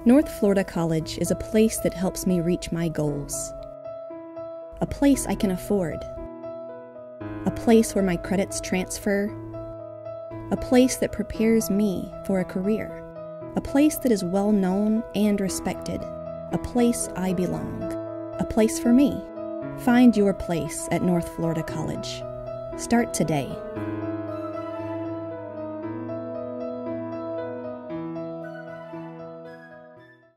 North Florida College is a place that helps me reach my goals. A place I can afford. A place where my credits transfer. A place that prepares me for a career. A place that is well known and respected. A place I belong. A place for me. Find your place at North Florida College. Start today.